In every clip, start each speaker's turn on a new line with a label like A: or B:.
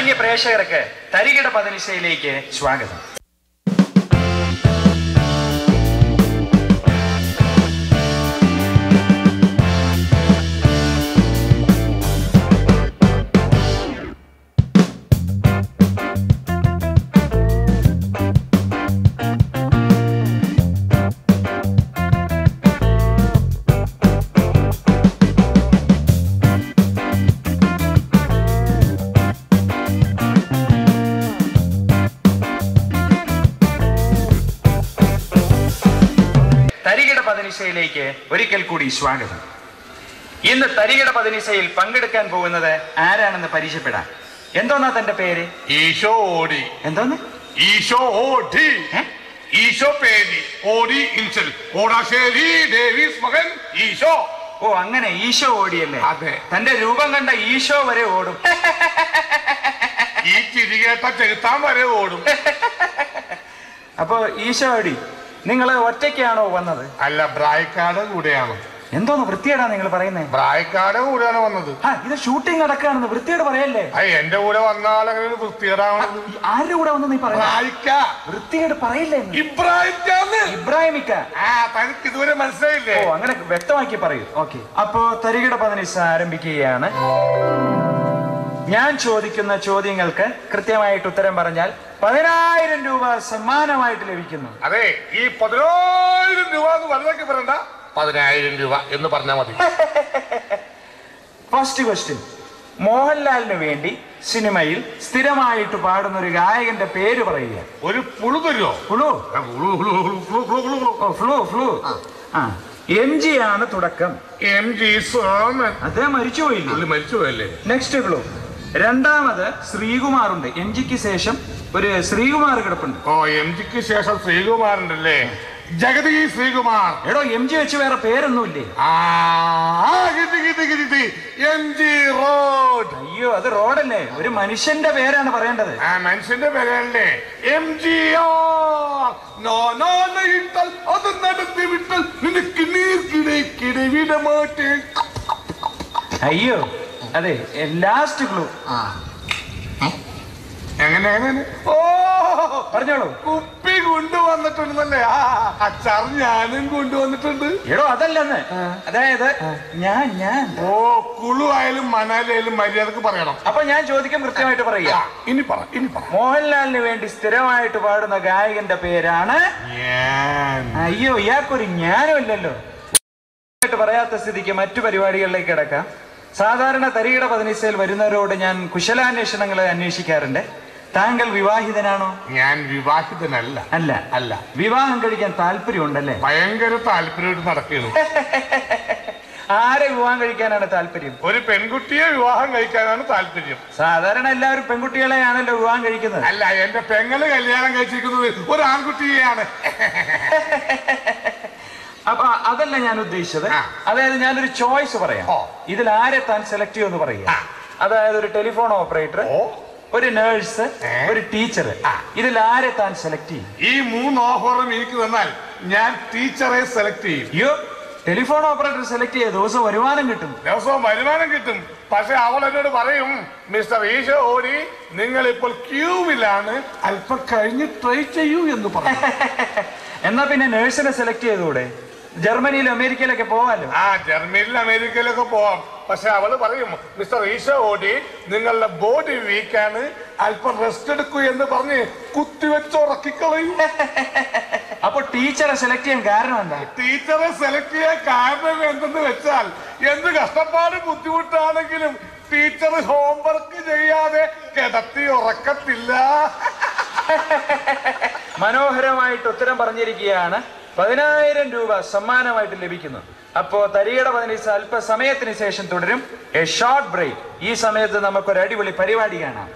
A: മാന്യ പ്രേക്ഷകർക്ക് തരികിട പതിനിശയിലേക്ക് സ്വാഗതം. പതിനിശയിലേക്ക് ഒരിക്കൽ കൂടി സ്വാഗതം. ഇന്ന് തരികിട പതിനിശയിൽ പങ്കെടുക്കാൻ പോകുന്നത് ആരാണെന്ന് പരിചയപ്പെടാം. എന്തോന്നാ തന്റെ പേര്?
B: ഈശോ ഓടി.
A: എന്തോന്ന്?
B: ഈശോ ഓടി. ഈശോ പേരി ഓടി ഇൻസൽ ഓടാശ്ശേരി ഡേവിസ് മകൻ ഈശോ.
A: ഓ അങ്ങനെ ഈശോ ഓടിയല്ലേ?
B: അതെ.
A: തന്റെ രൂപം കണ്ട ഈശോ വരെ ഓടും.
B: ഈ ചിരികേട്ട ചെലുത്താൻ വരെ ഓടും.
A: അപ്പൊ ഈശോ ഓടി. നിങ്ങൾ ഒറ്റയ്ക്കാണോ വന്നത്?
B: അല്ല, ബ്രായക്കാട് കൂടെയാണ്.
A: എന്തോന്ന് വൃത്തിയേടാ നിങ്ങൾ പറയുന്നത്?
B: ബ്രായക്കാട് കൂടെയാണ് വന്നത്.
A: ഇത് ഷൂട്ടിംഗ് നടക്കുകയാണെന്ന് വൃത്തിയോട് പറയല്ലേ?
B: എന്റെ കൂടെ വന്നാൽ അങ്ങനെ വൃത്തിയേടാണ്.
A: ആരുടെ കൂടെ വന്നു നീ പറയാ? വൃത്തിയോട് പറയില്ലേ? ഇബ്രാഹിമിക്ക.
B: തനിക്ക് ഇതുവരെ മനസ്സിലായില്ലേ?
A: ഓ അങ്ങനെ വ്യക്തമാക്കി പറയൂ. ഓക്കെ, അപ്പോ തരികിട പതിനിശ ആരംഭിക്കുകയാണ്. ഞാൻ ചോദിക്കുന്ന ചോദ്യങ്ങൾക്ക് കൃത്യമായിട്ട് ഉത്തരം പറഞ്ഞാൽ 10,000 രൂപ സമ്മാനമായിട്ട് ലഭിക്കുന്നു.
B: അതെ, ഈ 10,000 രൂപ എന്ന് വലുതാക്കി പറയണ്ട, 10,000 രൂപ എന്ന് പറഞ്ഞാൽ മതി.
A: First question. മോഹൻലാലിന് വേണ്ടി സിനിമയിൽ സ്ഥിരമായിട്ട് പാടുന്ന ഒരു ഗായകന്റെ പേര് പറയുക.
B: ഒരു പുളു തരുമോ?
A: ഫ്ലൂ. MG ആണ് തുടക്കം.
B: MG സോമൻ.
A: അദ്ദേഹം മരിച്ചുപോയില്ലേ?
B: മരിച്ചുപോയല്ലേ?
A: Next clue. രണ്ടാമത് ശ്രീകുമാർ ഉണ്ട്. MGക്ക് ശേഷം ഒരു ശ്രീകുമാർ കിടപ്പുണ്ട്.
B: ഓ, MGക്ക് ശേഷം ശ്രീകുമാർ ഉണ്ടല്ലേ? ജഗതി ശ്രീകുമാർ.
A: എടോ MG വെച്ച് വേറെ പേരൊന്നുമില്ലേ?
B: MG road.
A: അയ്യോ, അത് റോഡല്ലേ, ഒരു മനുഷ്യന്റെ പേരാണ് പറയേണ്ടത്.
B: മനുഷ്യന്റെ പേരല്ലേ? MGR. അത് നടത്തി വിട്ടാൽ നിനക്ക് നീർക്കിട മാറ്റേ.
A: അയ്യോ അതെ, ലാസ്റ്റ് ക്ലൂ.
B: എങ്ങനെ? ഓ
A: പറഞ്ഞോളൂ.
B: കുപ്പി കൊണ്ടുവന്നിട്ടുണ്ടല്ലേ? അച്ചാർ ഞാനും കൊണ്ടുവന്നിട്ടുണ്ട്.
A: എടോ അതല്ലെന്ന്, അതായത് ഞാൻ
B: ഓ, കുളു ആയാലും മണാലി ആയാലും മര്യാദക്ക് പറയണം.
A: അപ്പൊ ഞാൻ ചോദിക്കും, കൃത്യമായിട്ട് പറയുക.
B: ഇനി പറ.
A: മോഹൻലാലിന് വേണ്ടി സ്ഥിരമായിട്ട് പാടുന്ന ഗായകന്റെ പേരാണ്? അയ്യോ, ഇയാൾക്കൊരു ജ്ഞാനം ഇല്ലല്ലോ. പറയാത്ത സ്ഥിതിക്ക് മറ്റു പരിപാടികളിലേക്ക് കിടക്കാം. സാധാരണ തരികിട പതിനിശയിൽ വരുന്നവരോട് ഞാൻ കുശലാന്വേഷണങ്ങൾ അന്വേഷിക്കാറുണ്ട്. താങ്കൾ വിവാഹിതനാണോ?
B: ഞാൻ വിവാഹിതനല്ല.
A: അല്ല. വിവാഹം കഴിക്കാൻ താല്പര്യമുണ്ടല്ലേ?
B: ഭയങ്കര താല്പര്യമായിട്ട് നടക്കുന്നു.
A: ആരെ വിവാഹം കഴിക്കാനാണ് താല്പര്യം?
B: ഒരു പെൺകുട്ടിയെ വിവാഹം കഴിക്കാനാണ് താല്പര്യം.
A: സാധാരണ എല്ലാവരും പെൺകുട്ടികളെയാണല്ലോ വിവാഹം കഴിക്കുന്നത്.
B: അല്ല, എന്റെ പെങ്ങള് കല്യാണം കഴിച്ചിരിക്കുന്നത് ഒരു ആൺകുട്ടിയെയാണ്.
A: അപ്പൊ അതല്ല ഞാൻ ഉദ്ദേശിച്ചത്. അതായത് ഞാനൊരു ചോയ്സ് പറയാം. ഇതിൽ ആരെ താൻ സെലക്ട് ചെയ്യുമെന്ന് പറയുക. അതായത് ഒരു ടെലിഫോൺ ഓപ്പറേറ്റർ, ഒരു നേഴ്സ്, ഒരു ടീച്ചർ. ഇതിൽ ആരെ താൻ സെലക്ട് ചെയ്യും?
B: ഈ 3 ഓഫറും എനിക്ക് തന്നാൽ ഞാൻ ടീച്ചറെ സെലക്ട് ചെയ്യും.
A: അയ്യോ, ടെലിഫോൺ ഓപ്പറേറ്റർ സെലക്ട് ചെയ്ത ദിവസം വരുമാനം കിട്ടും. പക്ഷെ അവൾ എന്നോട് പറയും, മിസ്റ്റർ ഈശോ ഓടി, നിങ്ങൾ ഇപ്പോൾ ക്യൂവിലാണ്, അല്പം കഴിഞ്ഞ് ട്രൈ ചെയ്യൂ എന്ന് പറയും. എന്നാ പിന്നെ നേഴ്സിനെ സെലക്ട് ചെയ്തൂടെ? ജർമ്മനിയിലും അമേരിക്കയിലൊക്കെ പോവാലോ.
B: ജർമ്മനിയിലും അമേരിക്കയിലൊക്കെ പോവാം. പക്ഷെ അവള് പറയും, മിസ്റ്റർ ഈശോ ഓടി, നിങ്ങളുടെ ബോഡി വീക്കാണ്, അല്പം റെസ്റ്റ് എടുക്കൂ എന്ന് പറഞ്ഞ് കുത്തിവെച്ച് ഉറക്കിക്കളയും.
A: അപ്പൊ ടീച്ചറെ സെലക്ട് ചെയ്യാൻ കാരണം എന്താ?
B: ടീച്ചറെ സെലക്ട് ചെയ്യാൻ കാരണം എന്തെന്ന് വെച്ചാൽ, എന്ത് കഷ്ടപ്പാട് ബുദ്ധിമുട്ടാണെങ്കിലും ടീച്ചർ ഹോംവർക്ക് ചെയ്യാതെ കിടത്തി ഉറക്കത്തില്ല.
A: മനോഹരമായിട്ട് ഉത്തരം പറഞ്ഞിരിക്കുകയാണ്. 10,000 രൂപ സമ്മാനമായിട്ട് ലഭിക്കുന്നു. അപ്പോ തരികിട പതിനിശ അല്പസമയത്തിന് ശേഷം തുടരും. A short break. ഈ സമയത്ത് നമുക്കൊരു അടിപൊളി പരിപാടി കാണാം.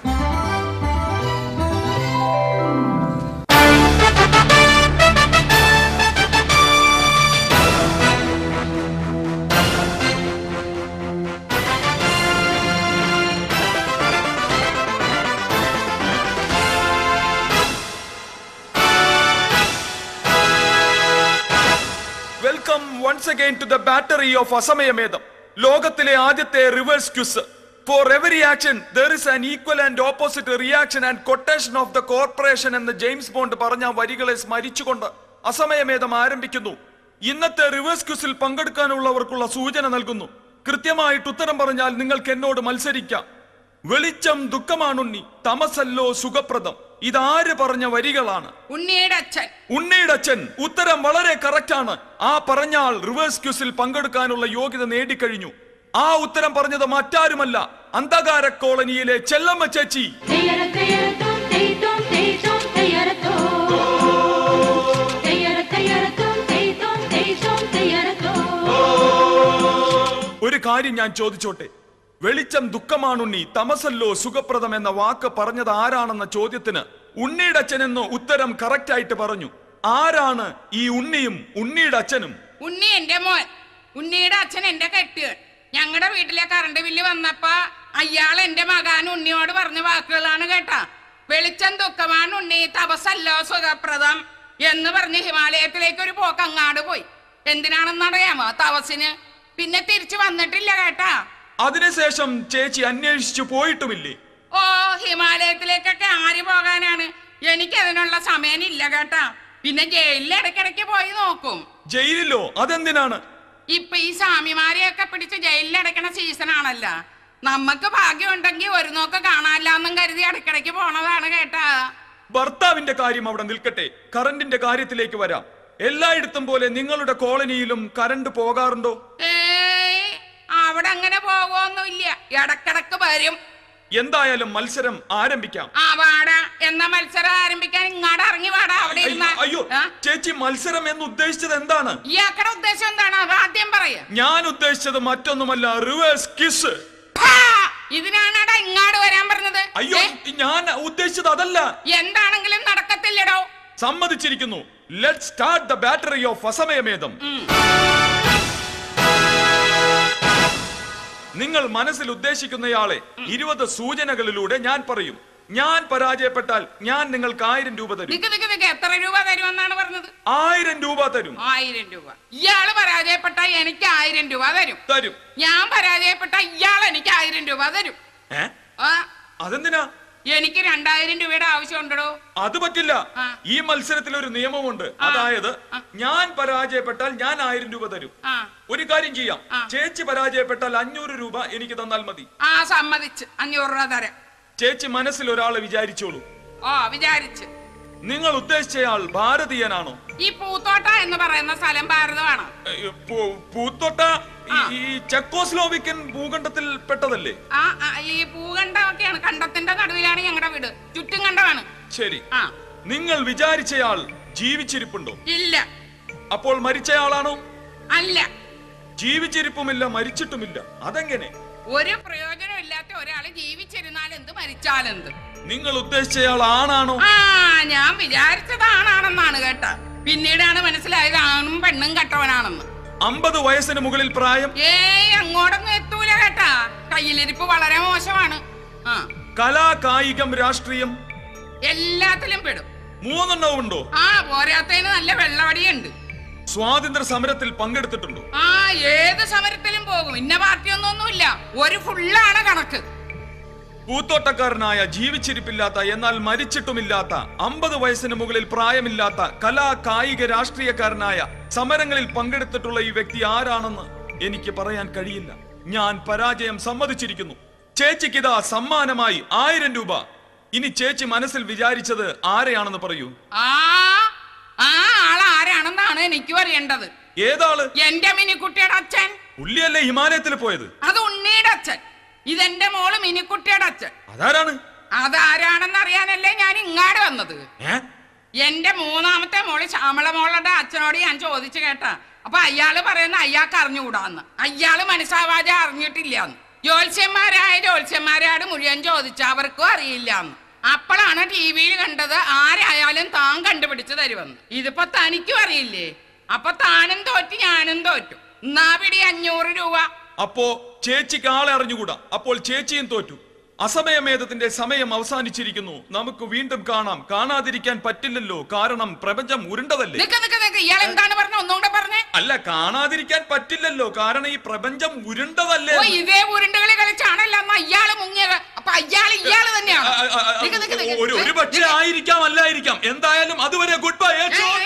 C: Welcome once again to the battery of അസമയമേധം. ലോകത്തിലെ ആദ്യത്തെ reverse quiz. For every action, there is an equal and opposite reaction and quotation of the corporation എന്ന് ജെയിംസ് ബോണ്ട് പറഞ്ഞ വരികളെ സ്മരിച്ചുകൊണ്ട് അസമയമേധം ആരംഭിക്കുന്നു. ഇന്നത്തെ റിവേഴ്സ് ക്വിസിൽ പങ്കെടുക്കാനുള്ളവർക്കുള്ള സൂചന നൽകുന്നു. കൃത്യമായിട്ട് ഉത്തരം പറഞ്ഞാൽ നിങ്ങൾക്ക് എന്നോട് മത്സരിക്കാം. വെളിച്ചം ദുഃഖമാണുണ്ണി, തമസല്ലോ സുഖപ്രദം. ഇതാര് പറഞ്ഞ വരികളാണ്? ഉണ്ണിയുടെ അച്ഛൻ. ഉത്തരം വളരെ കറക്റ്റ് ആണ്. ആ പറഞ്ഞ ആൾ റിവേഴ്സ് ക്വിസിൽ പങ്കെടുക്കാനുള്ള യോഗ്യത നേടിക്കഴിഞ്ഞു. ആ ഉത്തരം പറഞ്ഞത് മറ്റാരുമല്ല, അന്ധകാര കോളനിയിലെ ചെല്ലമ്മ ചേച്ചി. ഒരു കാര്യം ഞാൻ ചോദിച്ചോട്ടെ, വെളിച്ചം ദുഃഖമാണുണ്ണി, തമസല്ലോ സുഖപ്രദം എന്ന വാക്ക് പറഞ്ഞത് ആരാണെന്ന ചോദ്യത്തിന് ഉണ്ണിയുടെ അച്ഛനെന്ന് ഉത്തരം കറക്റ്റ് ആയിട്ട് പറഞ്ഞു. ആരാണ് ഈ ഉണ്ണിയും ഉണ്ണിയുടെ അച്ഛനും?
D: ഉണ്ണി എന്റെ മോൻ, ഉണ്ണിയുടെ അച്ഛൻ എന്റെ കെട്ടിയൻ. ഞങ്ങളുടെ വീട്ടിലെ കറണ്ട് ബില്ല് വന്നപ്പോ അയാൾ എന്റെ മകൻ ഉണ്ണിയോട് പറഞ്ഞ വാക്കുകളാണ് കേട്ടാ. വെളിച്ചം ദുഃഖമാണ് ഉണ്ണി, തപസല്ലോ സുഖപ്രദം എന്ന് പറഞ്ഞ് ഹിമാലയത്തിലേക്ക് ഒരു പോക്ക് അങ്ങാട് പോയി. എന്തിനാണെന്നറിയാമോ? തപസിന്. പിന്നെ തിരിച്ചു വന്നിട്ടില്ല കേട്ടാ.
C: അതിനുശേഷം ചേച്ചി അന്വേഷിച്ചു പോയിട്ടുമില്ലേ?
D: ഓ, ഹിമാലയത്തിലേക്കൊക്കെ ആര് പോകാനാണ്? എനിക്ക് അതിനുള്ള സമയം ഇല്ല കേട്ടാ. പിന്നെ ജയിലിൽ ഇടയ്ക്കിടയ്ക്ക് പോയി നോക്കും.
C: ജയിലിലോ? അതെന്തിനാണ്?
D: ഇപ്പൊ ഈ സ്വാമിമാരെയൊക്കെ പിടിച്ച് ജയിലിൽ അടയ്ക്കണ സീസൺ ആണല്ല. നമുക്ക് ഭാഗ്യം ഉണ്ടെങ്കിൽ ഒരു നോക്ക് കാണാനില്ലാന്നും കരുതി ഇടയ്ക്കിടയ്ക്ക് പോണതാണ് കേട്ടാ.
C: ഭർത്താവിന്റെ കാര്യം അവിടെ നിൽക്കട്ടെ, കറണ്ടിന്റെ കാര്യത്തിലേക്ക് വരാം. എല്ലായിടത്തും പോലെ നിങ്ങളുടെ കോളനിയിലും കറണ്ട് പോകാറുണ്ടോ?
D: അവിടെ അങ്ങനെ പോകുമൊന്നുമില്ല, ഇടക്കിടക്ക് വരും.
C: എന്തായാലും മത്സരം ആരംഭിക്കാം.
D: ആ വാടാ, എന്നാ മത്സരം ആരംഭിക്കാൻ ഇങ്ങോട്ട് ഇറങ്ങി വാടാ. അവിടെ
C: അയ്യോ ചേച്ചി, മത്സരം എന്ന് ഉദ്ദേശിച്ചത് എന്താണ്?
D: ഇയാക്കടെ ഉദ്ദേശം എന്താണ്? അത് ആദ്യം പറയാ.
C: ഞാൻ ഉദ്ദേശിച്ചത് മറ്റൊന്നുമല്ല, റിവേഴ്സ് കിസ്.
D: ഇതിനാണാടാ ഇങ്ങോട്ട് വരാൻ പറഞ്ഞത്?
C: അയ്യോ, ഞാൻ ഉദ്ദേശിച്ചത് അതല്ല.
D: എന്താണെങ്കിലും നടക്കത്തില്ലടോ.
C: സമ്മതിച്ചിരിക്കുന്നു. Let start the battery of അസമയമേധം. നിങ്ങൾ മനസ്സിൽ ഉദ്ദേശിക്കുന്നയാളെ 20 സൂചനകളിലൂടെ ഞാൻ പറയും. ഞാൻ പരാജയപ്പെട്ടാൽ ഞാൻ നിങ്ങൾക്ക് 1000 രൂപ തരും.
D: എത്ര രൂപ തരുമെന്നാണ് പറഞ്ഞത്?
C: 1000 രൂപ തരും.
D: 1000 രൂപ. ഇയാള് പരാജയപ്പെട്ടാൽ എനിക്ക് 1000 രൂപ തരും. ഞാൻ പരാജയപ്പെട്ടാൽ ഇയാൾ എനിക്ക് 1000 രൂപ തരും.
C: അതെന്തിനാ?
D: എനിക്ക് 2000 രൂപയുടെ ആവശ്യമുണ്ടോ?
C: അത് പറ്റില്ല. ഈ മത്സരത്തിൽ ഒരു നിയമമുണ്ട്. അതായത് ഞാൻ പരാജയപ്പെട്ടാൽ ഞാൻ 1000 രൂപ തരും. ഒരു കാര്യം ചെയ്യാം, ചേച്ചി പരാജയപ്പെട്ടാൽ 500 രൂപ എനിക്ക് തന്നാൽ മതി.
D: സമ്മതിച്ച് 500 രൂപ തരാം.
C: ചേച്ചി മനസ്സിൽ ഒരാളെ വിചാരിച്ചോളൂ.
D: വിചാരിച്ച്.
C: നിങ്ങൾ ഉദ്ദേശിച്ചയാൾ ഭാരതീയനാണോ?
D: ഈ പൂത്തോട്ട എന്ന് പറയുന്ന സ്ഥലം ഭാരതമാണോ?
C: പൂത്തോട്ട ഈ ചെക്കോസ്ലോവിക്കൻ ഭൂഖണ്ഡത്തിൽ പെട്ടതല്ലേ?
D: ഈ ഭൂഖണ്ഡമൊക്കെയാണ്. കണ്ടത്തിന്റെ നടുവിലാണ് ഞങ്ങളുടെ വീട്. ചുറ്റും കണ്ടമാണ്.
C: ശരി. നിങ്ങൾ വിചാരിച്ചയാൾ ജീവിച്ചിരിപ്പുണ്ടോ?
D: ഇല്ല.
C: അപ്പോൾ മരിച്ചയാളാണോ?
D: അല്ല.
C: ജീവിച്ചിരിപ്പുമില്ല, മരിച്ചിട്ടുമില്ല. അതെങ്ങനെ?
D: ഒരു പ്രയോജനമില്ലാത്ത ഒരാള് ജീവിച്ചിരുന്നാൽ എന്ത്, മരിച്ചാലെന്ത്?
C: നിങ്ങൾ ഉദ്ദേശിച്ചയാൾ ആണാണോ?
D: ഞാൻ വിചാരിച്ചത് ആണാണെന്നാണ് കേട്ടാ. പിന്നീടാണ് മനസ്സിലായത് ആണും പെണ്ണും കെട്ടവനാണെന്ന്.
C: 50 വയസ്സിന് മുകളിൽ പ്രായം?
D: അങ്ങോട്ടൊന്നും എത്തൂല കേട്ടാ. കയ്യിലിരിപ്പ് വളരെ മോശമാണ്.
C: കലാ, കായികം, രാഷ്ട്രീയം
D: എല്ലാത്തിലും പെടും.
C: 3 എണ്ണവും ഉണ്ടോ?
D: പോരാത്തതിന് നല്ല വെള്ളവടിയുണ്ട്.
C: സ്വാതന്ത്ര്യ സമരത്തിൽ പങ്കെടുത്തിട്ടുണ്ടോ?
D: ഏത് സമരത്തിലും പോകും. ഇന്ന പാർട്ടിയൊന്നുമില്ല, ഒരു ഫുള്ളാണ് കണക്ക്.
C: പൂത്തോട്ടക്കാരനായ, ജീവിച്ചിരിപ്പില്ലാത്ത എന്നാൽ മരിച്ചിട്ടുമില്ലാത്ത, 50 വയസ്സിന് മുകളിൽ പ്രായമില്ലാത്ത, കലാ, കായിക, രാഷ്ട്രീയക്കാരനായ, സമരങ്ങളിൽ പങ്കെടുത്തിട്ടുള്ള ഈ വ്യക്തി ആരാണെന്ന് എനിക്ക് പറയാൻ കഴിയില്ല. ഞാൻ പരാജയം സമ്മതിച്ചിരിക്കുന്നു. ചേച്ചിക്കിതാ സമ്മാനമായി 1000 രൂപ. ഇനി ചേച്ചി മനസ്സിൽ വിചാരിച്ചത് ആരെയാണെന്ന് പറയൂ.
D: ആരാണെന്നാണ് എനിക്ക് അറിയേണ്ടത്.
C: ഏതാള്?
D: എന്റെ മിനിക്കുട്ടിയുടെ അച്ഛൻ.
C: പുള്ളിയല്ലേ ഹിമാലയത്തിൽ പോയത്?
D: അത് ഉണ്ണിയുടെ അച്ഛൻ. ഇതെന്റെ മോള് മിനിക്കുട്ടിയുടെ അച്ഛൻ.
C: അതാരാണ്?
D: അതാരാണെന്ന് അറിയാനല്ലേ ഞാൻ ഇങ്ങാട് വന്നത്. എന്റെ 3ാമത്തെ മോള് ശ്യാമള മോളുടെ അച്ഛനോട് ഞാൻ ചോദിച്ചു കേട്ടാ. അപ്പൊ അയാള് പറയുന്ന അയാൾക്ക് അറിഞ്ഞുകൂടാന്ന്. അയാള് മനസ്സാവാജ അറിഞ്ഞിട്ടില്ലാന്ന്. ജ്യോത്സ്യന്മാരോട് മുഴുവൻ ചോദിച്ചു, അവർക്കും അറിയില്ലാന്ന്. അപ്പോഴാണ് ടിവിയിൽ കണ്ടത് ആരായാലും താൻ കണ്ടുപിടിച്ചു തരുമെന്ന്. ഇതിപ്പോ തനിക്കും അറിയില്ലേ? അപ്പൊ താനും തോറ്റു, ഞാനും തോറ്റു. എന്നാ പിടി 500 രൂപ.
C: അപ്പോ ചേച്ചിക്ക് ആളെ അറിഞ്ഞുകൂടാ. അപ്പോൾ ചേച്ചിയും തോറ്റു. അസമയമേധത്തിന്റെ സമയം അവസാനിച്ചിരിക്കുന്നു. നമുക്ക് വീണ്ടും കാണാം. കാണാതിരിക്കാൻ പറ്റില്ലല്ലോ, കാരണം പ്രപഞ്ചം ഉരുണ്ടതല്ലേ.
D: ഇയാൾ എന്താണ് പറഞ്ഞ? ഒന്നുകൂടെ പറഞ്ഞേ.
C: അല്ല, കാണാതിരിക്കാൻ പറ്റില്ലല്ലോ, കാരണം ഈ പ്രപഞ്ചം ഉരുണ്ടതല്ലേ.
D: ഇതേ ഉരുണ്ടുകളി കളിച്ചാണല്ലോ ഇയാള് തന്നെയാണ്.
C: ഒരു പക്ഷേ ആയിരിക്കാം, അല്ലായിരിക്കാം. എന്തായാലും അതുവരെ ഗുഡ് ബൈ.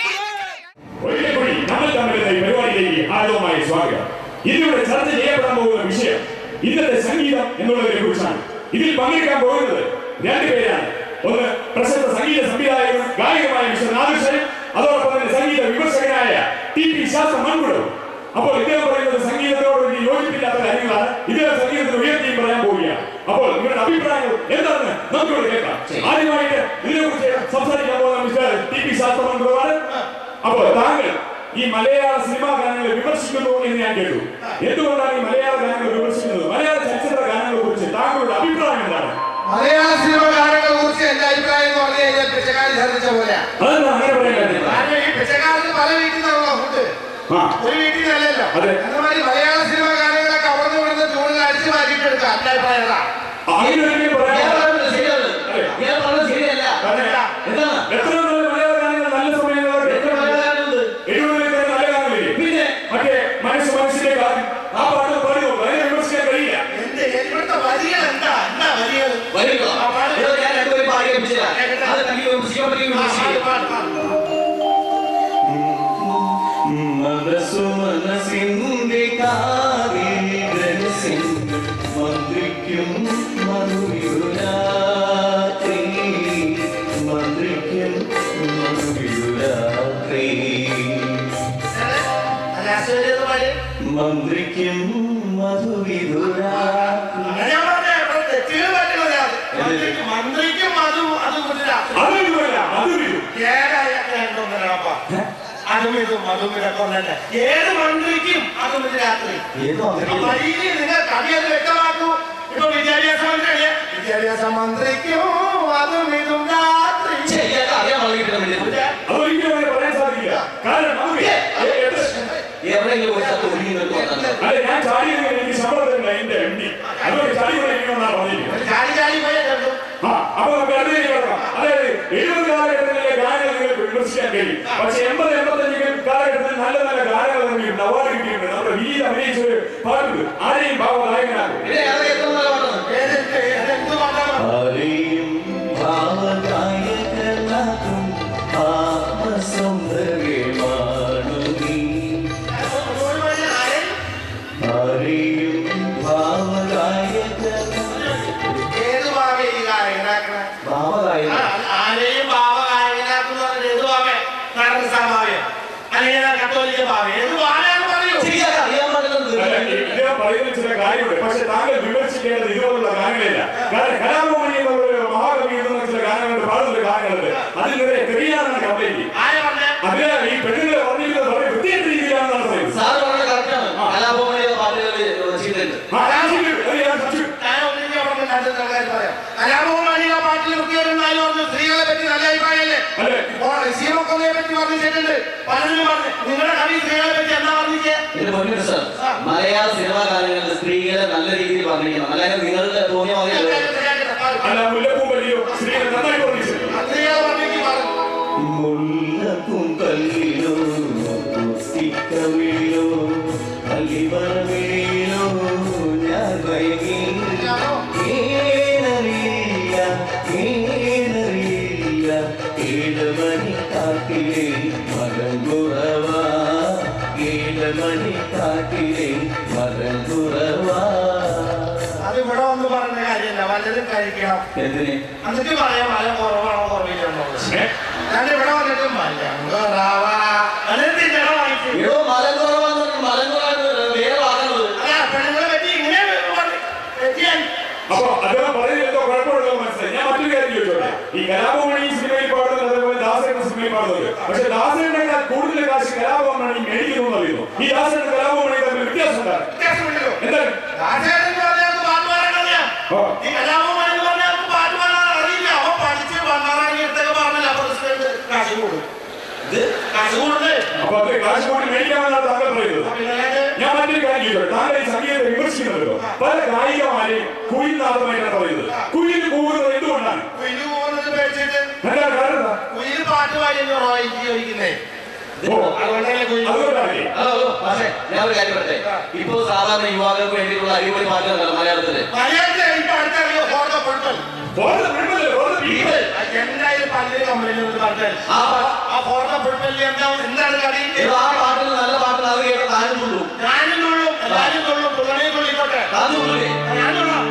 E: ഇതിലൂടെ ചർച്ച ചെയ്യപ്പെടാൻ പോകുന്ന വിഷയം ഇന്നത്തെ സംഗീതം എന്നുള്ളതിനെ കുറിച്ചാണ്. ഇതിൽ പങ്കെടുക്കാൻ പോകുന്നത് രണ്ടുപേരാണ്. ഒന്ന് പ്രശസ്ത സംഗീത സംവിധായകനും ഗായകമായ മിസ്റ്റർ നാദുഷനും, അതോടൊപ്പം തന്നെ സംഗീത വിമർശകനായ TP ശാസ്ത്ര മൺകുടവും. അപ്പോൾ ഇദ്ദേഹം പറയുന്നത് സംഗീതത്തോട് യോജിപ്പില്ലാത്ത കാര്യങ്ങളാണ്. ഇദ്ദേഹം സംഗീതത്തിന് ഉയർത്തിയും പറയാൻ പോവുകയാണ്. അപ്പോൾ നിങ്ങളുടെ അഭിപ്രായങ്ങൾ എന്താണെന്ന് നമുക്കിവിടെ കേൾക്കാം. ആദ്യമായിട്ട് ഇതിനെക്കുറിച്ച് സംസാരിക്കാൻ പോകുന്ന മിസ്റ്റർ TP ശാസ്ത്ര മൺകുടവാണ്. അപ്പോൾ താങ്കൾ ഈ മലയാള സിനിമാ ഗാനങ്ങളെ വിമർശിക്കുന്നു എന്ന് ഞാൻ കേട്ടു. എന്തുകൊണ്ടാണ് ഈ മലയാള ഗാനങ്ങൾ വിമർശിക്കുന്നത്? മലയാള ചലച്ചിത്ര ഗാനങ്ങളെ കുറിച്ച് താങ്കളുടെ അഭിപ്രായം എന്താണ്?
F: മലയാള സിനിമ ഗാനങ്ങളെ കുറിച്ച് എന്റെ അഭിപ്രായം എന്ന് പറഞ്ഞു കഴിഞ്ഞാൽ പിച്ചക്കാരി ഛർദ്ദിച്ച പോലെ. ഈ പിച്ചക്കാരന് പല വീട്ടിൽ നിന്നുള്ള ഫുഡ് ഒരു വീട്ടിൽ നിന്നല്ലല്ലോ. അതുമാതിരി മലയാള സിനിമ ഗാനങ്ങളെ കവർന്നു വിടുന്ന ട്യൂണിൽ അടിച്ചു മാറ്റിയിട്ടെടുക്കാം. എന്റെ അഭിപ്രായം
G: മന്ത്രിക്കും മധുവിധുരാ
F: ഏത് മന്ത്രിക്കും അതും രാത്രി നിങ്ങൾ കവിയത് വ്യക്തമാക്കൂ. ഇപ്പൊ വിദ്യാഭ്യാസ മന്ത്രി വിദ്യാഭ്യാസ മന്ത്രിക്കും അതും ഇതും രാത്രി
E: പറയാൻ സാധിക്കില്ല. കാരണം ഞാൻ ചാടി എനിക്ക് ശമ്പളത്തില്ല എന്റെ MD. അതുകൊണ്ട് ചാടി എന്നാണ് പറഞ്ഞിരിക്കുന്നത്. അപ്പൊ നമുക്ക് അതിലേക്ക് കിടക്കാം. അതായത് 70 കാലഘട്ടങ്ങളിലെ ഗാനങ്ങൾ നിങ്ങൾക്ക് വിമർശിക്കാൻ കഴിയും. പക്ഷെ 80-85 കാലഘട്ടത്തിൽ നല്ല നല്ല ഗാനങ്ങൾ നൽകിയിട്ടുണ്ട്, അവാർഡ് കിട്ടിയിട്ടുണ്ട്. നമ്മുടെ വീട് അഭിനയിച്ചൊരു പാട്ടുണ്ട്. ആരെയും ഭാവനായകനാകും.
F: ആരെയും ഭാവകായകനാക്കുന്ന
E: പറയുന്ന ചില കാര്യമുണ്ട്. പക്ഷെ താങ്കൾ വിമർശിക്കേണ്ടത് ഇതുപോലുള്ള ഗാനങ്ങളില്ല. കാരണം കലാഭവമണി എന്നുള്ള മഹാകവി എന്ന ചില ഗാനങ്ങളുടെ പാടുന്ന ഗാനങ്ങളുണ്ട്. അതിനെതിരെ തെറിയാനാണ് കംപ്ലൈന്റ്. അതിന് ഈ പെണ്ണുങ്ങളെ പറഞ്ഞിരുന്നത് വളരെ വൃത്തിയായ രീതിയിലാണെന്നാണ് പറയുന്നത്.
F: സ്ത്രീകളെ പറ്റി നല്ല അഭിപ്രായമല്ലേ? പറ്റി പറഞ്ഞിട്ടുണ്ട്. പലരും പറഞ്ഞു നിങ്ങളുടെ കവി സ്ത്രീകളെ പറ്റി എന്താ പറഞ്ഞിട്ട്?
G: മലയാള സിനിമാ ഗാനങ്ങളിൽ സ്ത്രീകളെ നല്ല രീതിയിൽ പറഞ്ഞിരിക്കണം. അല്ലാതെ നിങ്ങളുടെ തോന്നിയ മുല്ലപ്പും കല്ലിലോ കവിളിലോ കല്ലിവരവിളിലോ ഞാൻ വൈകില്ല ഏഴമണിക്കാട്ടിലെ മലങ്കുറവാ ഏഴമണിക്കാട്ടിലെ മലങ്കുറവാ.
F: അത് ഇവിടെ വന്ന് പറഞ്ഞ കാര്യമല്ല, വല്ലതും കഴിക്കണം.
G: എന്തിന്
F: എന്നിട്ട് പറയാം മല കുറവാണോ കുറവില്ല. ഞാൻ ഇവിടെ വന്നിട്ട് മലങ്കുറവാ പെണ്ണുങ്ങളെ പറ്റി ഇങ്ങനെ
E: അപ്പൊ അദ്ദേഹം പറയുന്നത് കുഴപ്പമുള്ളതെന്ന് മനസ്സിലായി. ഞാൻ മറ്റൊരു കാര്യം ചോദിച്ചോട്ടെ. ഈ കലാഭവമണി സിനിമയിൽ പാടുന്നത് അതേപോലെ ദാസേട്ടൻ സിനിമയിൽ പാടുന്നത്. പക്ഷെ ദാസേട്ടനേക്കാൾ കൂടുതൽ കാശ് കലാഭവമണി മേടിക്കുന്നു എന്ന് അറിയുന്നു. ഈ ദാസേട്ടൻ കലാഭവമണി തമ്മിൽ വ്യത്യാസം എന്താണ്? എന്താണ്
F: ഈ കലാഭവമണി എന്ന് പറഞ്ഞാൽ പാട്ട് പാടാൻ അറിയില്ല. അവൻ പഠിച്ച് പണ്ടാറാണിയടുത്തൊക്കെ പറഞ്ഞില്ല. അപ്പൊ കാശ് കൂടും.
E: അപ്പൊ അത് കാശ് കൂടി മേടിക്കാമെന്നാണ് താങ്കൾ പറയുന്നത്. ഞാൻ മറ്റൊരു കാര്യം ചോദിച്ചോട്ടെ. താങ്കൾ ഈ സംഗീതത്തെ വിമർശിക്കുന്നുണ്ടല്ലോ. പല ഗായികമാരെയും കുയിൽ നാദമായിട്ടാണ് പറയുന്നത്. കുയിൽ കൂവുന്നത് എന്തുകൊണ്ടാണ്?
F: കുയിൽ പാട്ട് പാടിയെന്ന് ചോദിക്കുന്നേ.
G: ഞാൻ ഒരു കാര്യം പറയട്ടെ. ഇപ്പൊ സാധാരണ യുവാക്കൾക്ക് വേണ്ടിയിട്ടുള്ള അടിപൊളി പാട്ടുകളാണ് മലയാളത്തില്.
F: മലയാളത്തിലെ ഇപ്പൊ അടുത്തറിയോ എന്തായാലും പല്ലിന് കംപ്ലൈന്റ് പറഞ്ഞാൽ ആ ഫോട്ടോ ഫുൾപ്പല്ലി എന്താണ് കളി?
G: ആ പാട്ടിൽ നല്ല പാട്ടിൽ അത് കേട്ട താനും തുള്ളും.
F: ഞാനും തുള്ളും, എല്ലാരും തുള്ളും, തുള്ളണേ തുള്ളിക്കോട്ടെ. ഞാൻ തുള്ളാം.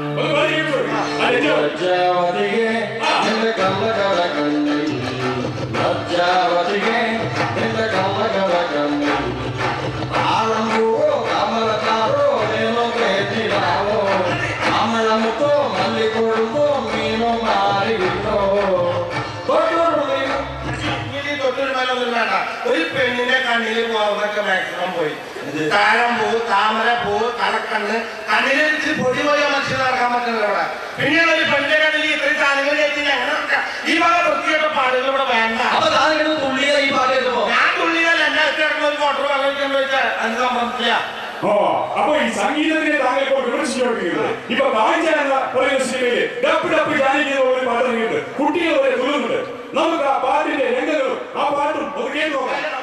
H: ലജ്ജാവതിയെ നിന്റെ കള്ളകട കണ്ണിൽ, ലജ്ജാവതിയെ നിന്റെ കള്ളകട കണ്ണിൽ, താളം പൂവോ കമലത്താറോ നേനോ കേട്ടിടാവോ, അമഴമുത്തോ മല്ലിക്കൊഴുത്തോ മീനോ മാറിയിട്ടോ
F: ഒരു പെണ്ണിന്റെ കണ്ണിൽ പോകുന്നൊക്കെ മാക്സിമം പോയി. താരം പൂ, താമര പൂ, കടക്കണ്ണ്, കണ്ണിലിച്ച് പൊടി പോയ മനുഷ്യൻ നടക്കാൻ പറ്റുന്നില്ല ഇവിടെ. പിന്നീട് ഒരു പെണ്ണിന്റെ കണ്ണിൽ ഇത്രയും സാധനങ്ങൾ കയറ്റി അങ്ങനെ ഈ ഭാഗം വൃത്തിയായിട്ട പാടുകൾ ഇവിടെ വേണ്ട. ഞാൻ തുള്ളിയല്ല, എന്റെ അടുത്ത് കിടക്കുന്ന ഒരു മോട്ടോർ വെള്ളം വെച്ചാൽ അത് സംഭവത്തില്ല.
E: അപ്പൊ ഈ സംഗീതത്തിനെ താങ്കൾ ഇപ്പോൾ വിമർശിച്ചുകൊണ്ടിരിക്കുന്നത് ഇപ്പൊ കാഴ്ച പറയുന്ന സിനിമയില് ഡപ്പ് ഡപ്പ് ജാനിക്കുന്ന ഒരു പാട്ട് കുട്ടികൾ വരെ തുള്ളുന്നുണ്ട്. നമുക്ക് ആ പാട്ടിന്റെ രംഗങ്ങളും ആ പാട്ടും ഒന്ന് കേട്ടു നോക്കാം.